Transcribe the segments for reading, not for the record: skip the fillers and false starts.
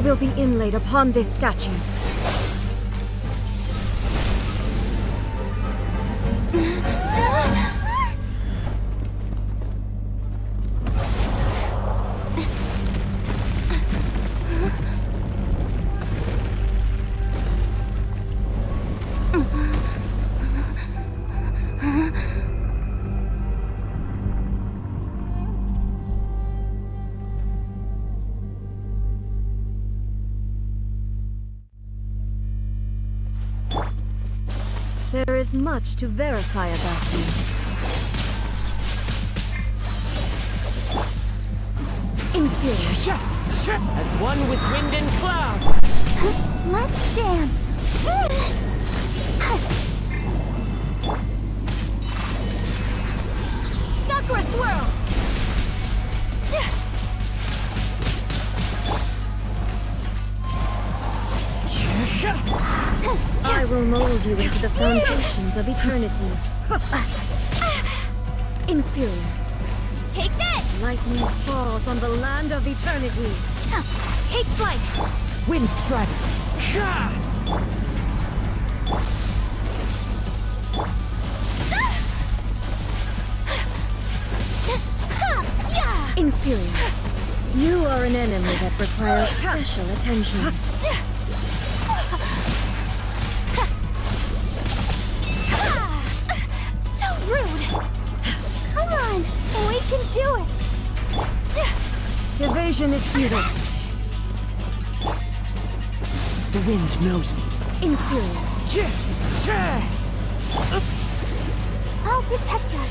will be inlaid upon this statue. There is much to verify about you. Inferior. As one with wind and cloud. Let's dance. Sakura swirl. I will mold you into the foundations of eternity. Inferior. Take this! Lightning falls on the land of eternity. Take flight! Wind strategy. Inferior. You are an enemy that requires special attention. So rude! Come on, we can do it! Evasion is futile. The wind knows me. Inferior. I'll protect us.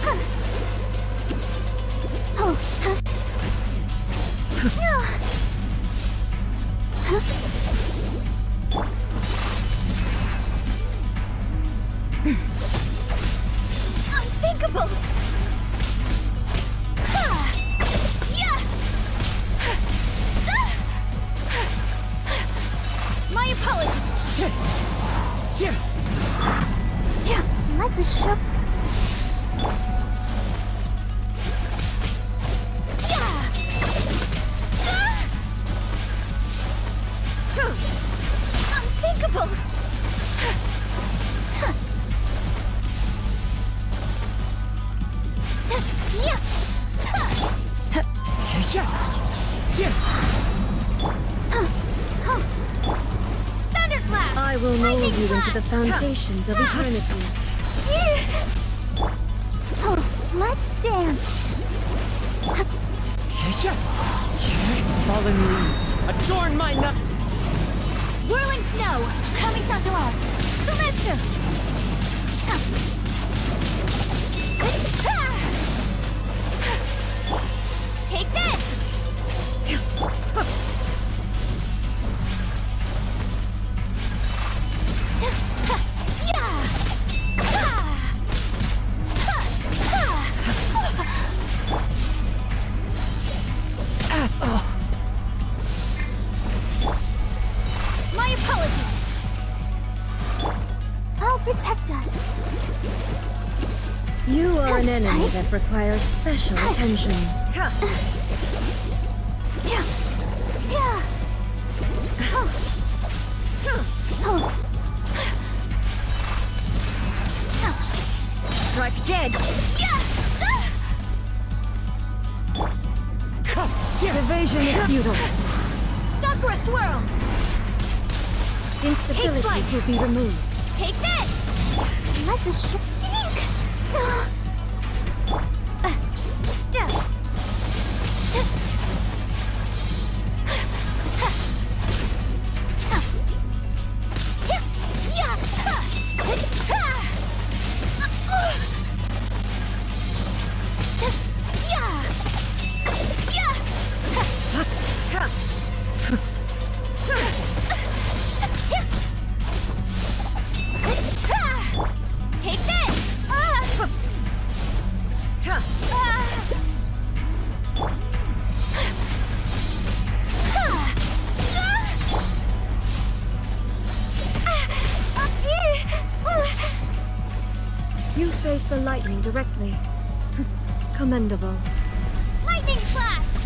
Unthinkable! My apologies! Let the show... Unthinkable! Thunderclap! I will mold you into the foundations of eternity. Let's dance! Fallen leaves adorn my night. Whirling snow! Kamisato out! Sumetsu! Take this! My apologies! I'll protect us. You are an enemy that requires special attention. Strike dead! Evasion is futile. Sakura swirl! Instabilities will be removed. Take this! Let the ship ink! Take this! You face the lightning directly. Commendable. Lightning slash!